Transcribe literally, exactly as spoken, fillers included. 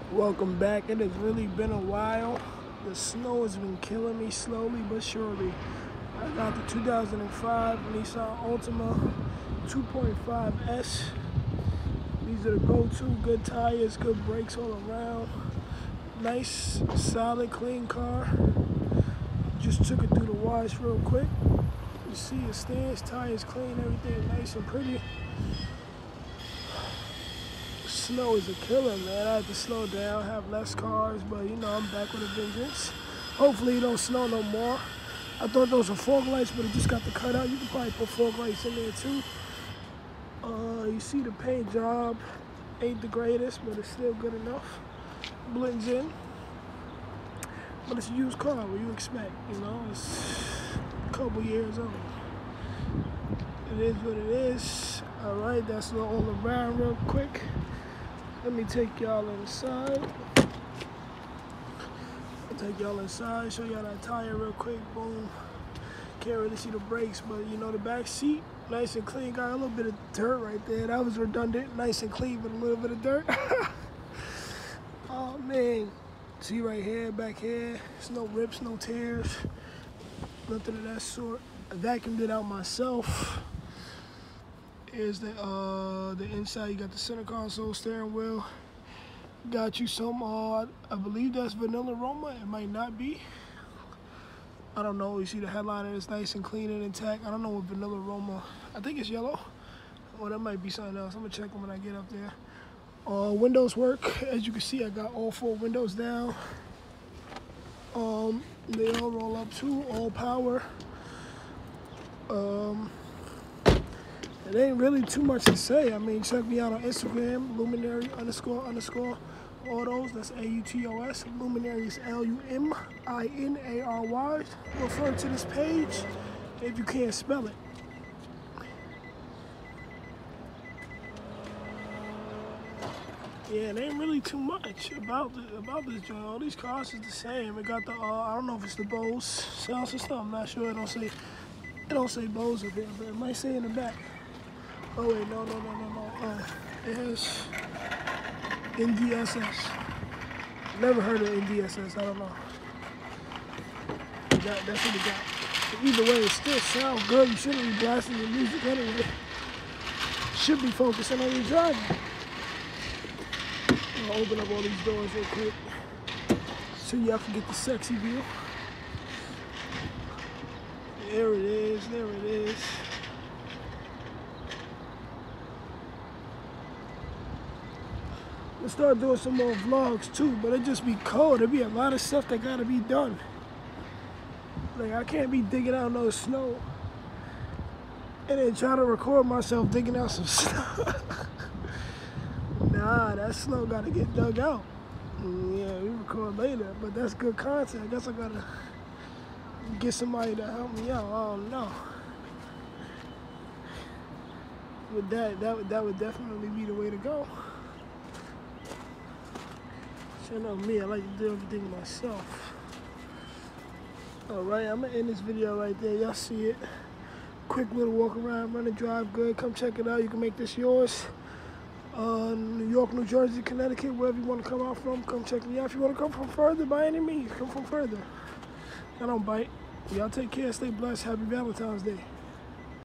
Welcome back. It has really been a while. The snow has been killing me slowly but surely. I got the two thousand five Nissan Altima two point five S. These are the go-to, good tires, good brakes all around. Nice, solid, clean car. Just took it through the wash real quick. You see it stands, tires clean, everything nice and pretty. Snow is a killer, man. I had to slow down, have less cars, but you know, I'm back with a vengeance. Hopefully it don't snow no more. I thought those were fog lights, but it just got the cutout. You can probably put fog lights in there too. Uh, you see the paint job ain't the greatest, but it's still good enough. Blends in. But it's a used car, what you expect, you know? It's a couple years old. It is what it is. All right, that's all around real quick. Let me take y'all inside. I'll take y'all inside, show y'all that tire real quick. Boom. Can't really see the brakes, but you know the back seat, nice and clean. Got a little bit of dirt right there. That was redundant. Nice and clean, but a little bit of dirt. Oh man. See right here, back here. There's no rips, no tears. Nothing of that sort. I vacuumed it out myself. Here's the uh the inside. You got the center console, steering wheel. Got you some uh I believe that's vanilla aroma. It might not be. I don't know. You see the headliner is nice and clean and intact. I don't know what vanilla aroma. I think it's yellow. Or that might be something else. I'm gonna check them when I get up there. Uh, windows work. As you can see, I got all four windows down. Um, they all roll up too. All power. Um. It ain't really too much to say. I mean, check me out on Instagram, luminary underscore underscore autos. That's A U T O S. Luminary is L U M I N A R Y. Refer to this page if you can't spell it. Yeah, it ain't really too much about the, about this joint. All these cars is the same. It got the uh, I don't know if it's the Bose sound system. I'm not sure. It don't say it don't say Bose up here, but it might say in the back. Oh wait, no, no, no, no, no. Uh, it has N D S S. Never heard of N D S S. I don't know. That, that's what it got. But either way, it still sounds good. You shouldn't be blasting your music anyway. Should be focusing on your driving. I'll open up all these doors real quick so y'all can get the sexy view. There it is. There it is. We'll start doing some more vlogs too, but it just be cold. There be a lot of stuff that gotta be done. Like I can't be digging out no snow and then try to record myself digging out some snow. Nah, that snow gotta get dug out. Yeah, we record later, but that's good content. I guess I gotta get somebody to help me out. I don't know. With that, that would, that would definitely be the way to go. You know me, I like to do everything myself. Alright, I'm gonna end this video right there. Y'all see it. Quick little walk around, run and drive good. Come check it out. You can make this yours. Uh, New York, New Jersey, Connecticut, wherever you want to come out from, come check me out. If you want to come from further, by any means, come from further. I don't bite. Y'all take care, stay blessed. Happy Valentine's Day.